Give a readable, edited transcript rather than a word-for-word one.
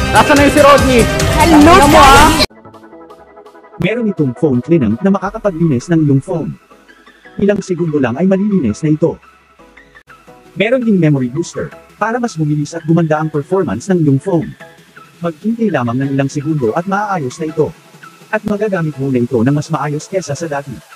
Nasaan na yung si Rodney? Hello, Tingnan mo, ah. Meron itong phone cleaner na makakapaglinis ng iyong phone. Ilang segundo lang ay malilinis na ito. Meron ding memory booster, para mas bumilis at gumanda ang performance ng iyong phone. Maghintay lamang ng ilang segundo at maaayos na ito. At magagamit mo na ito ng mas maayos kesa sa dati.